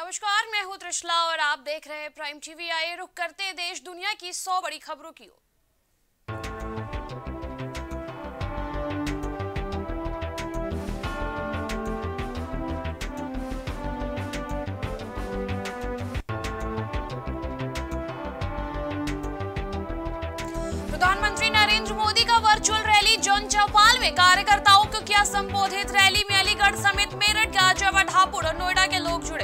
नमस्कार, मैं हूं त्रिशला और आप देख रहे हैं प्राइम टीवी। आइए रुक करते हैं देश दुनिया की 100 बड़ी खबरों की ओर। प्रधानमंत्री नरेंद्र मोदी का वर्चुअल रैली जन चौपाल में कार्यकर्ताओं को किया संबोधित। रैली में अलीगढ़ समेत मेरठ, गाजियाबाद, हापुड़ और नोएडा के लोग जुड़े।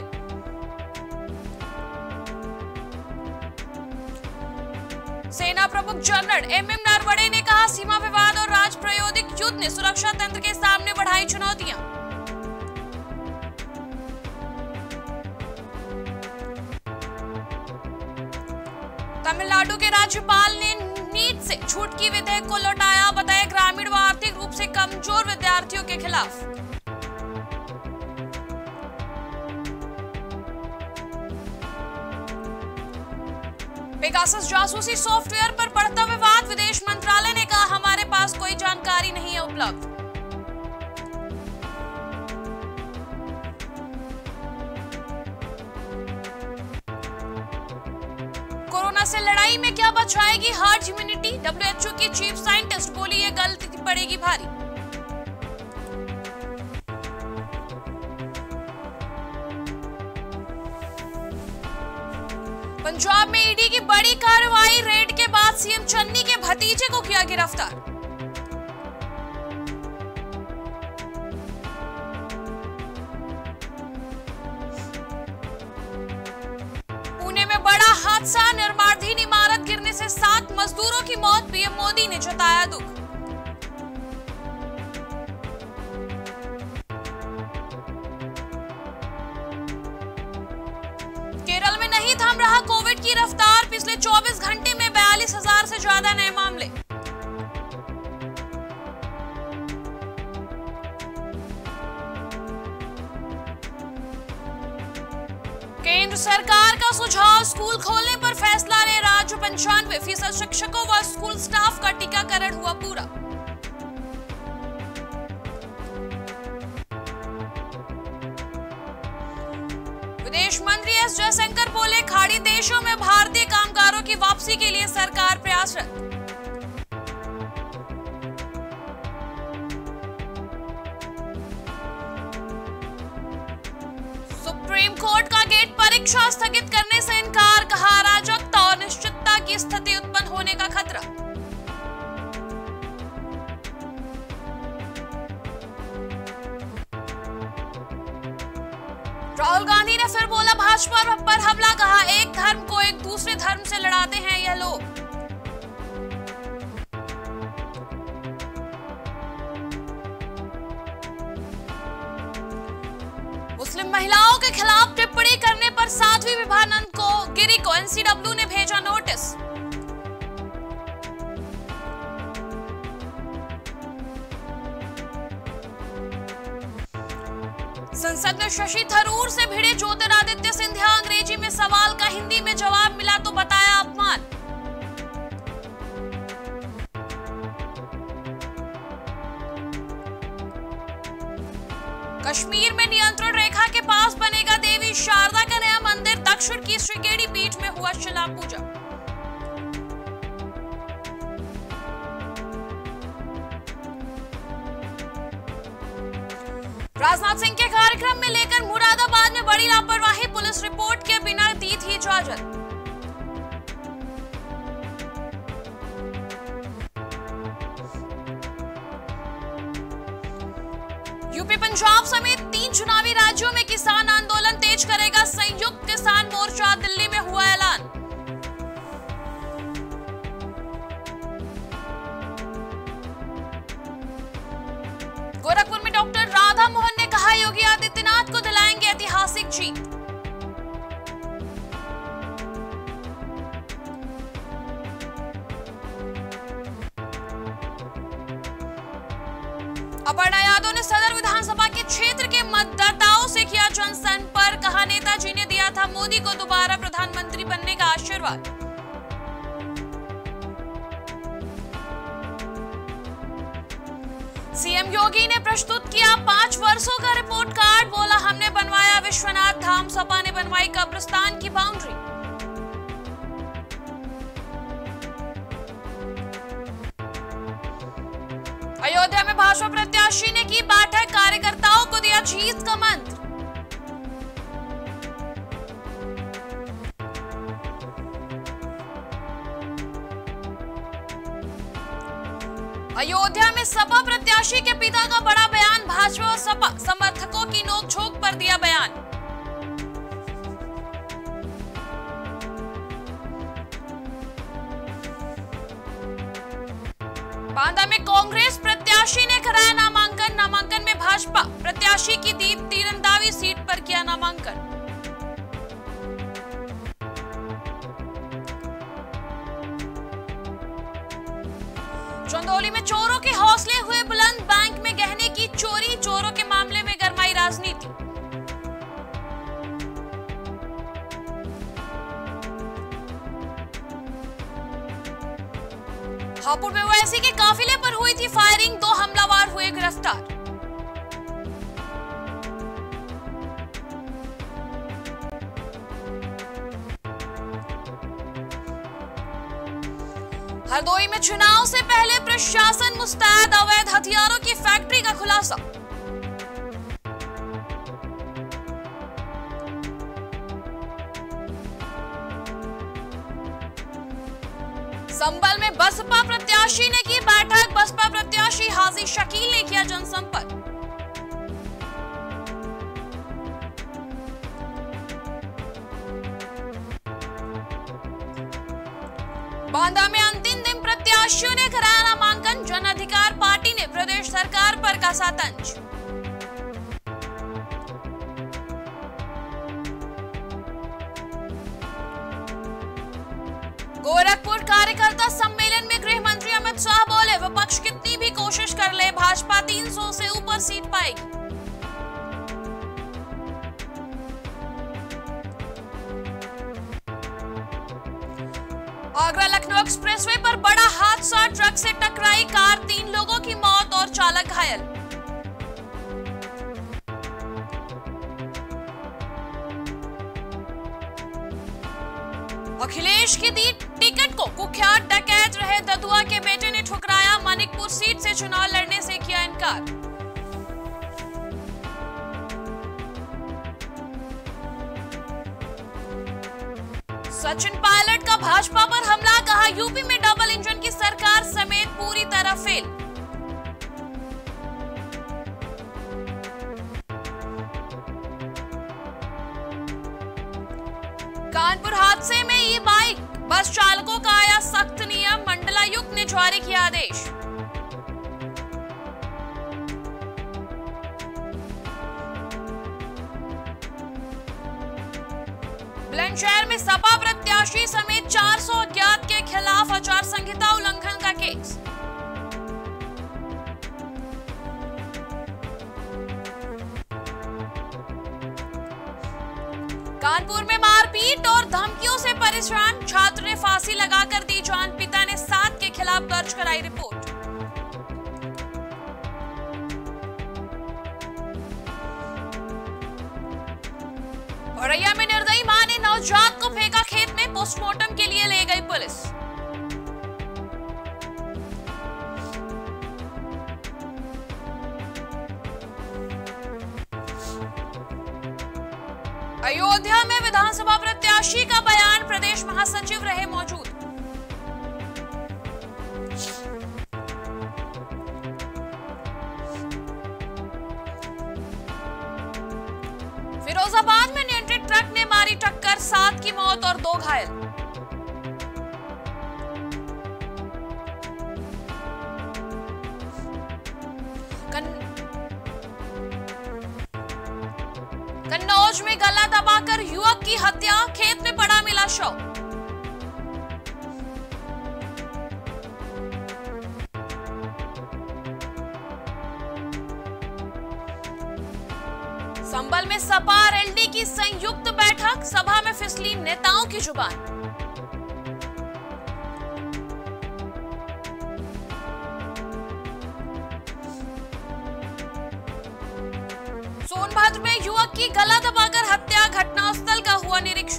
सेना प्रमुख जनरल एमएम नरवणे ने कहा, सीमा विवाद और राजप्रयोगिक युद्ध ने सुरक्षा तंत्र के सामने बढ़ाई चुनौतियां। तमिलनाडु के राज्यपाल ने नीट से छूट की विधेयक को लौटाया। बताया, ग्रामीण व आर्थिक रूप से कमजोर विद्यार्थियों के खिलाफ। पेगासस जासूसी सॉफ्टवेयर पर बढ़ता विवाद। विदेश मंत्रालय ने कहा, हमारे पास कोई जानकारी नहीं है उपलब्ध। कोरोना से लड़ाई में क्या बचाएगी हर्ड इम्यूनिटी? डब्ल्यूएचओ की चीफ साइंटिस्ट बोली, ये गलती पड़ेगी भारी। पंजाब में ईडी की बड़ी कार्रवाई। रेड के बाद सीएम चन्नी के भतीजे को किया गिरफ्तार। पुणे में बड़ा हादसा। निर्माणाधीन इमारत गिरने से 7 मजदूरों की मौत। पीएम मोदी ने जताया दुख। केरल में नहीं थम रहा कोविड की रफ्तार। पिछले 24 घंटे में 42,000 से ज्यादा नए मामले। केंद्र सरकार का सुझाव, स्कूल खोलने पर फैसला ले राज्य। 95% शिक्षकों व स्कूल स्टाफ का टीकाकरण हुआ पूरा। विदेश मंत्री एस जयशंकर बोले, खाड़ी देशों में भारतीय कामगारों की वापसी के लिए सरकार प्रयासरत। सुप्रीम कोर्ट का गेट परीक्षा स्थगित करने से इनकार। कहा, अराजकता और अनिश्चितता की स्थिति उत्पन्न होने का खतरा। राहुल गांधी ने फिर बोला, भाजपा पर हमला। कहा, एक धर्म को एक दूसरे धर्म से लड़ाते हैं यह लोग। मुस्लिम महिलाओं के खिलाफ टिप्पणी करने पर 7वीं विभानंद को गिरी को एनसीडब्ल्यू ने भेजा नोटिस। संसद में शशि थरूर से भिड़े ज्योतिरादित्य सिंधिया। अंग्रेजी में सवाल का हिंदी में जवाब मिला तो बताया अपमान। कश्मीर में नियंत्रण रेखा के पास बनेगा देवी शारदा का नया मंदिर। दक्षिण की श्रीगेड़ी पीठ में हुआ शिला पूजा। राजनाथ सिंह के कार्यक्रम में लेकर मुरादाबाद में बड़ी लापरवाही। पुलिस रिपोर्ट के बिना दी थी इजाजत। यूपी, पंजाब समेत 3 चुनावी राज्यों में किसान आंदोलन तेज करेगा संयुक्त किसान मोर्चा। दिल्ली में हुआ ऐलान। गोरखपुर में डॉक्टर राधा मोहन ने कहा, योगी आदित्यनाथ को दिलाएंगे ऐतिहासिक जीत। अपर्णा यादव ने सदर विधानसभा के क्षेत्र के मतदाताओं से किया जनसंपर्क। कहा, नेताजी ने दिया था मोदी को दोबारा प्रधानमंत्री बनने का आशीर्वाद। सीएम योगी ने प्रस्तुत किया 5 वर्षों का रिपोर्ट कार्ड। बोला, हमने बनवाया विश्वनाथ धाम, सपा ने बनवाया कब्रिस्तान की बाउंड्री। अयोध्या में भाजपा प्रत्याशी ने की बैठक, कार्यकर्ताओं को दिया जीत का मंत्र। अयोध्या में सपा प्रत्याशी के पिता का बड़ा बयान, भाजपा और सपा समर्थकों की नोकझोंक पर दिया बयान। बांदा में कांग्रेस प्रत्याशी ने कराया नामांकन में भाजपा प्रत्याशी की दी तीरंदाजी, सीट पर किया नामांकन। चंदौली में चोरों के हौसले हुए बुलंद, बैंक में गहने की चोरी, चोरों के मामले में गरमाई राजनीति। हापुड़ में ओवैसी के काफिले पर हुई थी फायरिंग, 2 हमलावर हुए गिरफ्तार। हरदोई में चुनाव से पहले प्रशासन मुस्तैद, अवैध हथियारों की फैक्ट्री का खुलासा। संभल में बसपा प्रत्याशी ने की बैठक, बसपा प्रत्याशी हाजी शकील ने किया जनसंपर्क। बांदा में अंतिम दिन प्रत्याशियों ने कराया नामांकन, जन अधिकार पार्टी ने प्रदेश सरकार पर कसा तंज। गोरखपुर कार्यकर्ता सम्मेलन में गृह मंत्री अमित शाह बोले, विपक्ष कितनी भी कोशिश कर ले, भाजपा 300 से ऊपर सीट पाएगी। आगरा लखनऊ एक्सप्रेसवे पर बड़ा हादसा, ट्रक से टकराई कार, 3 लोगों की मौत और चालक घायल। अखिलेश की दी टिकट को कुख्यात डकैत रहे ददुआ के बेटे ने ठुकराया, मानिकपुर सीट से चुनाव लड़ने से किया इनकार। सचिन पायलट का भाजपा पर हमला, कहा यूपी में डबल इंजन की सरकार समेत पूरी तरह फेल। कानपुर हादसे में ई बाइक बस चालकों का आया सख्त नियम, मंडलायुक्त ने जारी किया आदेश। बुलंदशहर में सपा प्रत्याशी समेत 400 अज्ञात के खिलाफ आचार संहिता उल्लंघन का केस। कानपुर में मारपीट और धमकियों से परेशान छात्र ने फांसी लगाकर दी जान, पिता ने 7 के खिलाफ दर्ज कराई रिपोर्ट। औरैया में निर्दयी मां ने नवजात को फेंका खेत में, पोस्टमार्टम के लिए ले गई पुलिस। अयोध्या में विधानसभा प्रत्याशी का बयान, प्रदेश महासचिव रहे मौजूद। फिरोजाबाद में नियंत्रित ट्रक ने मारी टक्कर, 7 की मौत और 2 घायल। कन्नौज में गला दबाकर युवक की हत्या, खेत में पड़ा मिला शव। संभल में सपा और एलडी की संयुक्त बैठक, सभा में फिसली नेताओं की जुबान। सोनभद्र में युवक की गला दबाकर हत्या, घटनास्थल का हुआ निरीक्षण।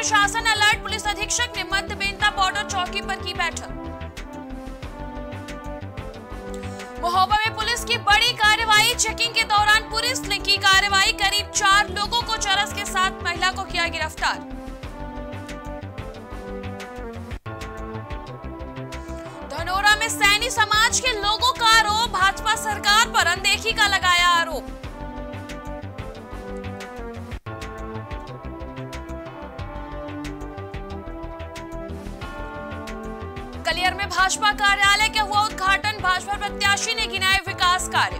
प्रशासन अलर्ट, पुलिस अधीक्षक ने मध्य बेंता बॉर्डर चौकी पर की बैठक। महोबा में पुलिस की बड़ी कार्रवाई, चेकिंग के दौरान पुलिस ने की कार्रवाई, करीब 4 लोगों को चरस के साथ महिला को किया गिरफ्तार। धनोरा में सैनी समाज के लोगों का आरोप, भाजपा सरकार पर अनदेखी का लगाया आरोप। कलियर में भाजपा कार्यालय का हुआ उद्घाटन, भाजपा प्रत्याशी ने गिनाए विकास कार्य।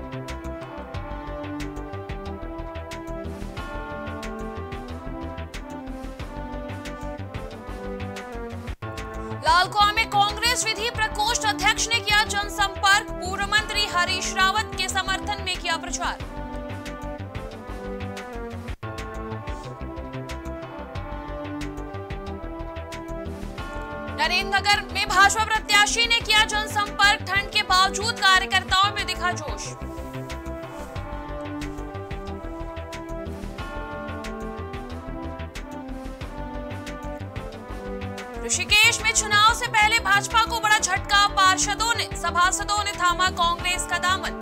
लालकुआं में कांग्रेस विधि प्रकोष्ठ अध्यक्ष ने किया जनसंपर्क, पूर्व मंत्री हरीश रावत के समर्थन में किया प्रचार। नरेंद्रनगर में भाजपा प्रत्याशी ने किया जनसंपर्क, ठंड के बावजूद कार्यकर्ताओं में दिखा जोश। ऋषिकेश में चुनाव से पहले भाजपा को बड़ा झटका, पार्षदों ने सभासदों ने थामा कांग्रेस का दामन।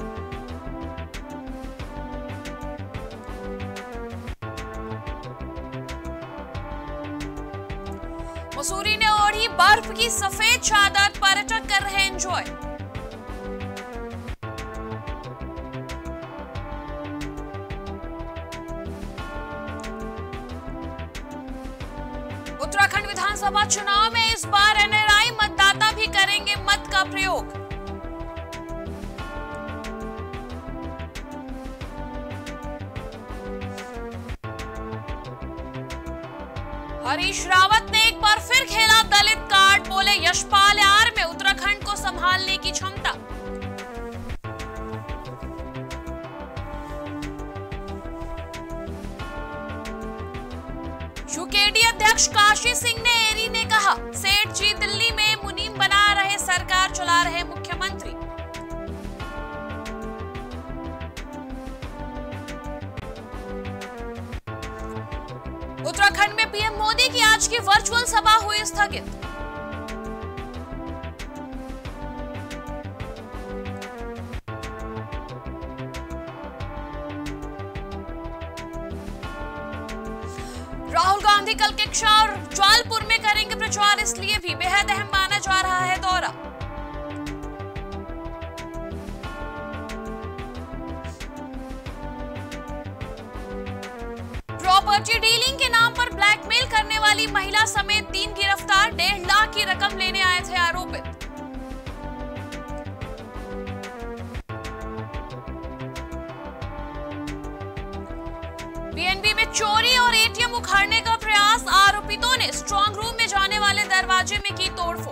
मसूरी ने ओढ़ी बर्फ की सफेद चादर, पर्यटक कर रहे एंजॉय। उत्तराखंड विधानसभा चुनाव में इस बार एनआरआई मतदाता भी करेंगे मत का प्रयोग। हरीश रावत ने एक बार फिर खेला दलित कार्ड, बोले यशपाल यार में उत्तराखंड को संभालने की क्षमता। यूकेडी अध्यक्ष काशी सिंह ने एरी ने कहा, सेठ जी दिल्ली में मुनीम बना रहे, सरकार चला रहे मुख्यमंत्री। उत्तराखंड में पीएम मोदी की आज की वर्चुअल सभा हुई स्थगित। राहुल गांधी कल किक्षा और जौलपुर में करेंगे प्रचार, इसलिए भी बेहद अहम माना जा रहा है दौरा। प्रॉपर्टी डीलिंग के नाम पर ब्लैकमेल करने वाली महिला समेत 3 गिरफ्तार, 1.5 लाख की रकम लेने आए थे आरोपित। पीएनबी में चोरी और एटीएम उखाड़ने का प्रयास, आरोपितों ने स्ट्रांग रूम में जाने वाले दरवाजे में की तोड़फोड़।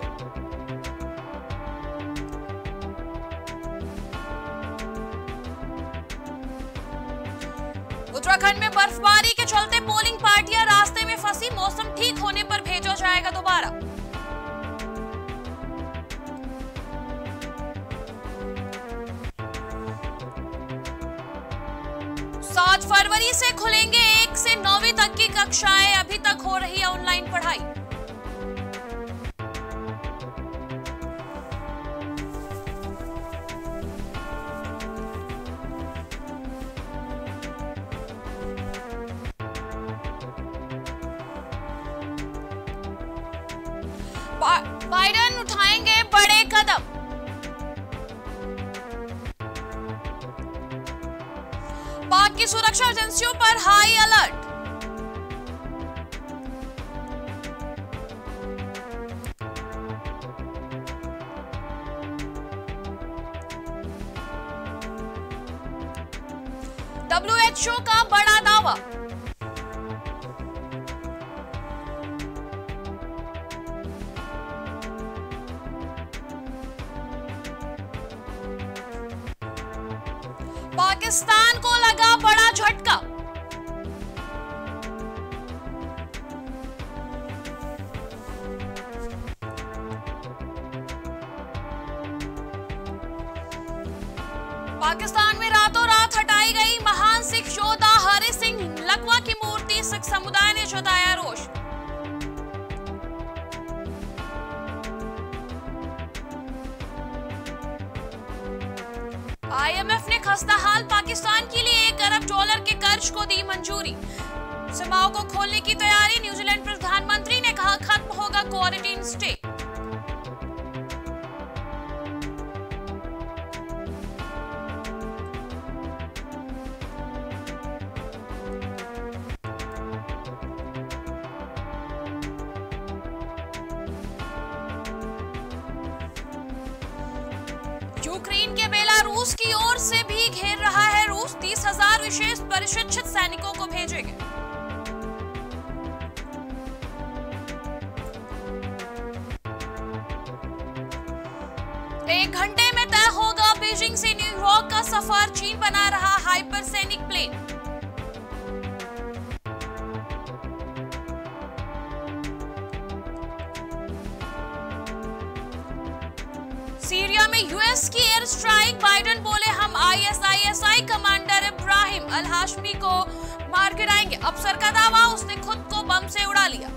उत्तराखंड में बर्फबारी के चलते पोलिंग पार्टियां रास्ते में फंसी, मौसम ठीक होने पर भेजा जाएगा दोबारा। 7 फरवरी से खुलेंगे 1 से 9वीं तक की कक्षाएं, अभी तक हो रही है ऑनलाइन पढ़ाई। बाइडेन उठाएंगे बड़े कदम। पाक की सुरक्षा एजेंसियों पर हाई अलर्ट। WHO का बड़ा दावा। पाकिस्तान को लगा बड़ा झटका। पाकिस्तान में रातों रात हटाई गई महान सिख योद्धा हरि सिंह लकवा की मूर्ति, सिख समुदाय ने जताया रोष। खस्ता हाल पाकिस्तान के लिए $1 अरब के कर्ज को दी मंजूरी। सीमाओं को खोलने की तैयारी। न्यूजीलैंड प्रधानमंत्री ने कहा खत्म होगा क्वारंटीन स्टे। यूक्रेन के बेलारूस की ओर से भी घेर रहा है रूस। 30,000 विशेष प्रशिक्षित सैनिकों को भेजेंगे। एक घंटे में तय होगा बीजिंग से न्यूयॉर्क का सफर। चीन बना रहा हाइपरसोनिक प्लेन। सीरिया में यूएस की एयर स्ट्राइक। बाइडेन बोले हम ISIS commander Ibrahim al Hashimi को मार गिराएंगे। अफसर का दावा उसने खुद को बम से उड़ा लिया।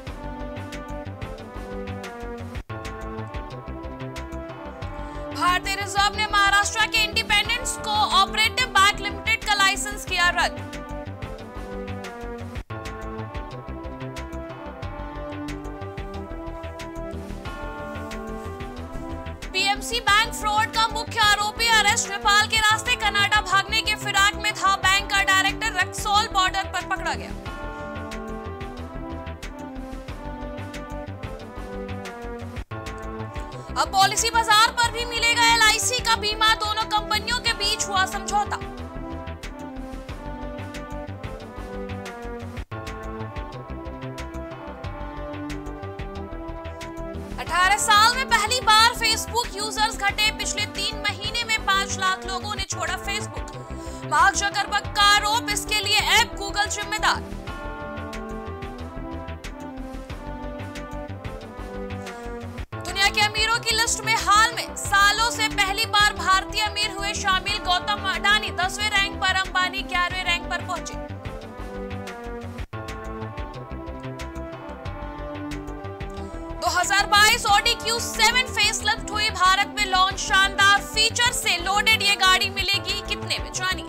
भारतीय रिजर्व ने महाराष्ट्र के Independence Cooperative Bank Limited का लाइसेंस किया रद्द। PMC बैंक फ्रॉड का मुख्य आरोपी अरेस्ट। नेपाल के रास्ते कनाडा भागने के फिराक में था। बैंक का डायरेक्टर रक्सौल बॉर्डर पर पकड़ा गया। अब पॉलिसी बाजार पर भी मिलेगा LIC का बीमा। दोनों कंपनियों के बीच हुआ समझौता। साल में पहली बार फेसबुक यूजर्स घटे। पिछले 3 महीने में 5 लाख लोगों ने छोड़ा फेसबुक। मार्क जकरबर्ग का आरोप, इसके लिए ऐप गूगल जिम्मेदार। दुनिया के अमीरों की लिस्ट में हाल में सालों से पहली बार भारतीय अमीर हुए शामिल। गौतम अडानी 10वें रैंक पर, अंबानी 11वें रैंक पर पहुंचे। ऑडी Q7 फेसलिफ्ट हुई, भारत में लॉन्च। शानदार फीचर से लोडेड ये गाड़ी मिलेगी कितने में, जानिए।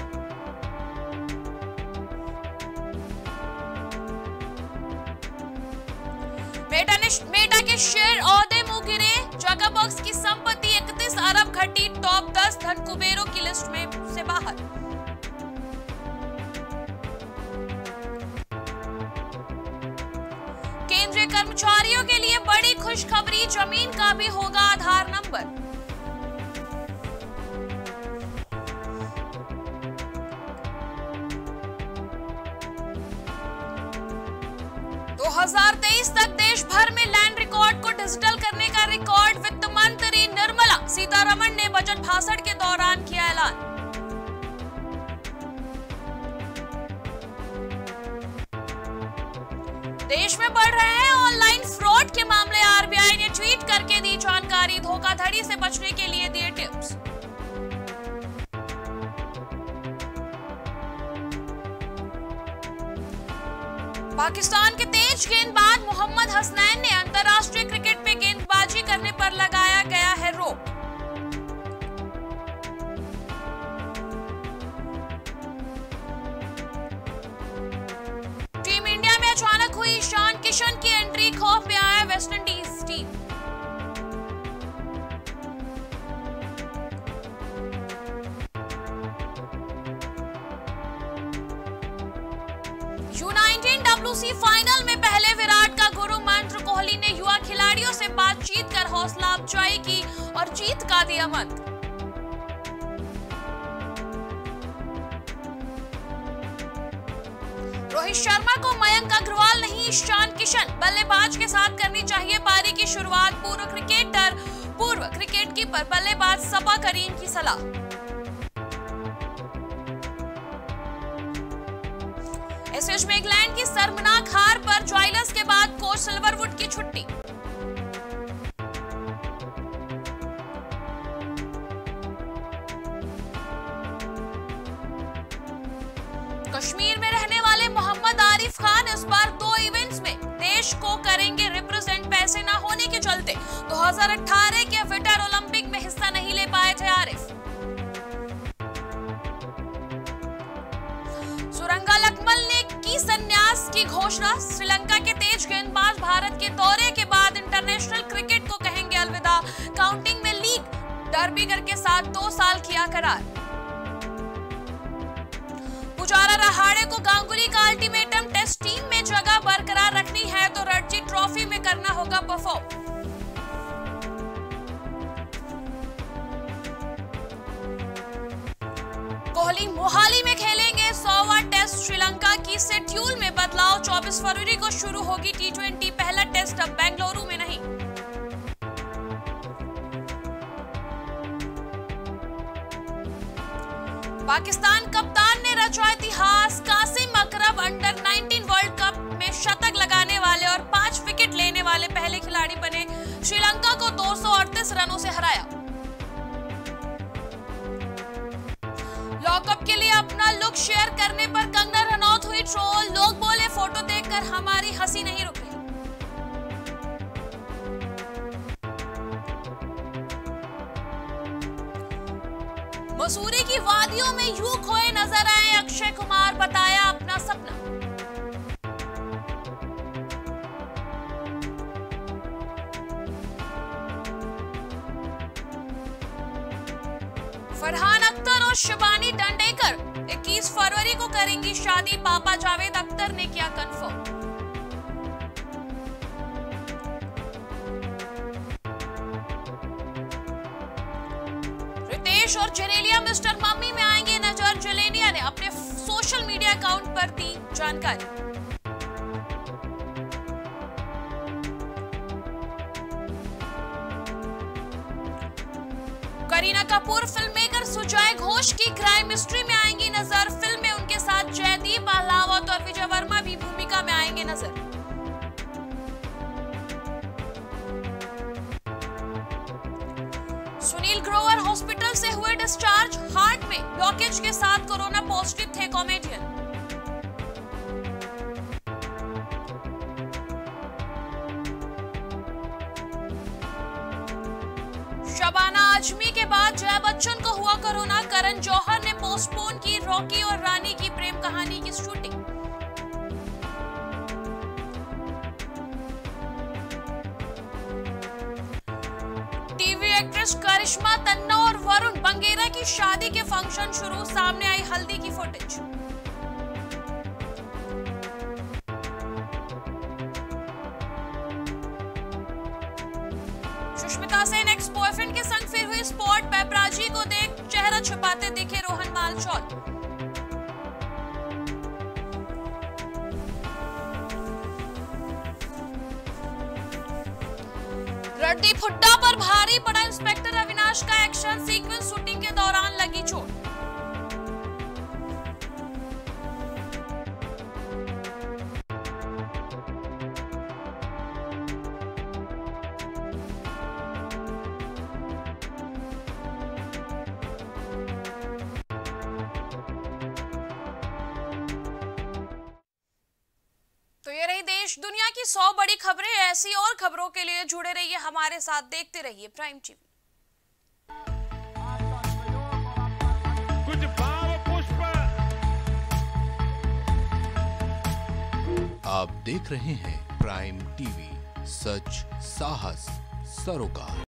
मेटा के शेयर औहदे मुंह गिरे। जकरबर्ग की संपत्ति 31 अरब घटी। टॉप 10 धन कुबेरों की लिस्ट में से बाहर। केंद्रीय कर्मचारियों के लिए बड़ी खुशखबरी। जमीन का भी होगा आधार नंबर। दो 2023 तक देश भर में लैंड रिकॉर्ड को डिजिटल करने का रिकॉर्ड। वित्त मंत्री निर्मला सीतारमण ने बजट भाषण के दौरान किया ऐलान। देश में बढ़ रहे हैं ऑनलाइन फ्रॉड के मामले। आरबीआई ने ट्वीट करके दी जानकारी। धोखाधड़ी से बचने के लिए दिए टिप्स। पाकिस्तान के तेज गेंदबाज मोहम्मद हसनैन ने अंतर्राष्ट्रीय क्रिकेट में गेंदबाजी करने पर लगाया गया है रोक। टीम इंडिया में अचानक हुई ईशान किशन की एंट्री। खौफ में आया West Indies team. U19 WC final में पहले विराट का गुरु मंत्र। कोहली ने युवा खिलाड़ियों से बातचीत कर हौसला अफजाई की और जीत का दिया मंत्र। रोहित शर्मा को मयंक अग्रवाल नहीं, ईशान किशन बल्लेबाज के साथ करनी चाहिए पारी की शुरुआत। पूर्व क्रिकेट कीपर बल्लेबाज सबा करीम की सलाह। एसएच में इंग्लैंड की शर्मनाक हार पर ज्वाइलर्स के बाद कोच सिल्वरवुड की छुट्टी। कश्मीर में रहने वाले मोहम्मद आरिफ खान इस बार 2 इवेंट्स में देश को करेंगे रिप्रेजेंट। पैसे ना होने के चलते 2018 के विंटर ओलंपिक में हिस्सा नहीं ले पाए थे आरिफ। की संन्यास की घोषणा। श्रीलंका के तेज गेंदबाज भारत के दौरे के बाद इंटरनेशनल क्रिकेट को कहेंगे अलविदा। काउंटिंग में लीग डर्बीगर के साथ 2 साल किया करार। पुजारा रहाणे को गांगुली का अल्टीमेटम, टेस्ट टीम में जगह बरकरार रखनी है तो रणजी ट्रॉफी में करना होगा परफॉर्म। कोहली मोहाली में खेलेंगे 100वां टेस्ट। श्रीलंका की शेड्यूल में बदलाव, 24 फरवरी को शुरू होगी T20 पहला टेस्ट अब बेंगलुरु में नहीं। पाकिस्तान कप्तान ने रचा इतिहास। Qasim Akram under 19 world cup में शतक लगाने वाले और 5 विकेट लेने वाले पहले खिलाड़ी बने। श्रीलंका को 238 रनों से हराया। लॉकअप के लिए अपना लुक शेयर करने पर कंगना रनौत हुई ट्रोल। लोग बोले फोटो देखकर हमारी हंसी नहीं रुक रही। मसूरी की वादियों में यूं खोए नजर आए अक्षय कुमार, बताया अपना सपना। फरहान अख्तर और शिबानी डंडेकर 21 फरवरी को करेंगी शादी। पापा जावेद अख्तर ने किया कंफर्म। रितेश और जेनेलिया मिस्टर मम्मी में आएंगे नजर। जेनेलिया ने अपने सोशल मीडिया अकाउंट पर दी जानकारी। करीना कपूर फिल्ममेकर सुजय घोष की क्राइम मिस्ट्री में आएंगी नजर। फिल्म में उनके साथ जयदीप अहलावत और विजय वर्मा भी भूमिका में आएंगे नजर। सुनील ग्रोवर हॉस्पिटल से हुए डिस्चार्ज। हार्ट में ब्लॉकेज के साथ कोरोना पॉजिटिव थे कॉमेडियन। शबाना आजमी के बाद जया बच्चन को हुआ कोरोना। करण जौहर ने पोस्टपोन की रॉकी और रानी की प्रेम कहानी की shooting. TV actress Karishma Tanna और वरुण बंगेरा की शादी के फंक्शन शुरू। सामने आई हल्दी की footage. Sushmita Sen ex boyfriend के संग फिर हुई स्पॉट। पेपराजी को देख चेहरा छुपाते दिखे रोहन मालचौल। रणदीप हुड्डा पर भारी पड़ा इंस्पेक्टर अविनाश का एक्शन। सीक्वेंस शूटिंग के दौरान लगी चोट। तो ये रही देश दुनिया की 100 बड़ी खबरें। ऐसी और खबरों के लिए जुड़े रहिए हमारे साथ, देखते रहिए प्राइम टीवी। कुछ भाव पुष्प। आप देख रहे हैं प्राइम टीवी, सच साहस सरोकार।